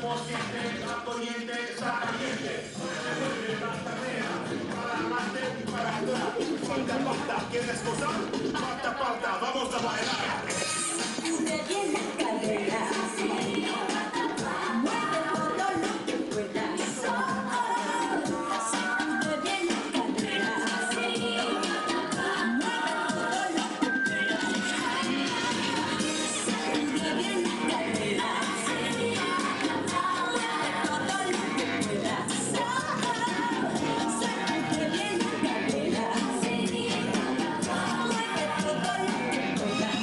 consciente, la corriente está caliente. La carrera, para adelante y para atrás. Falta, falta, ¿quieres gozar? Falta, falta, vamos a bailar. Sacude bien la cadera, mueve todo lo que puedas. Sacude bien la cadera, mueve todo lo que puedas. Sacude bien la cadera, mueve todo lo que puedas. Sacude bien la cadera, mueve todo lo que puedas.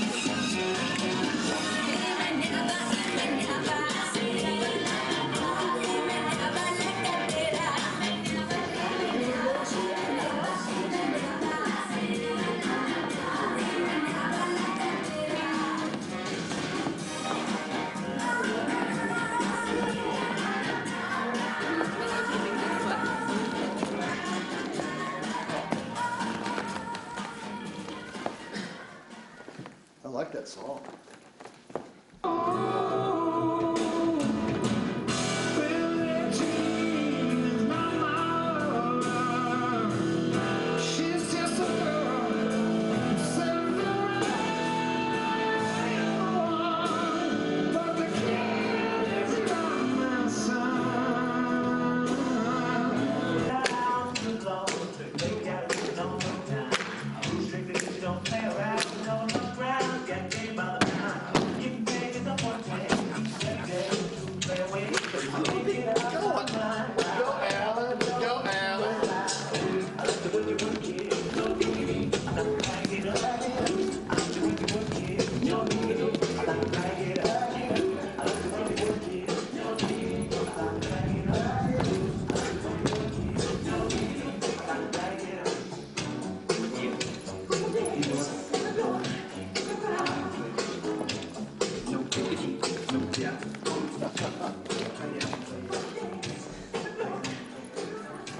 I like that song.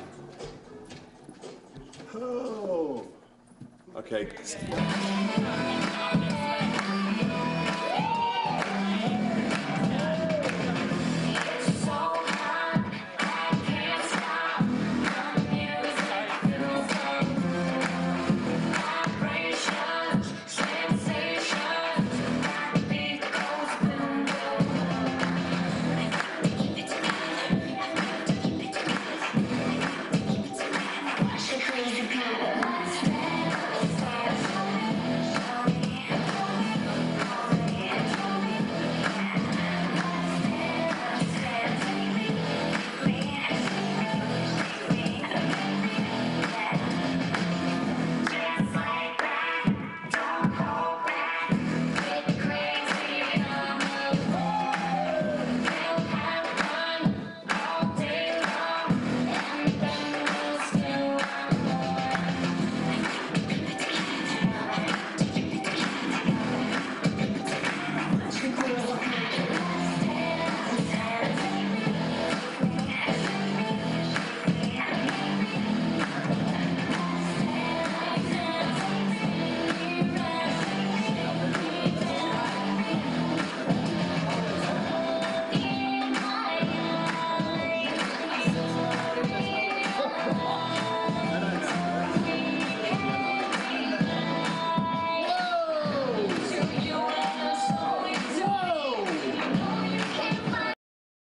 Oh. Okay.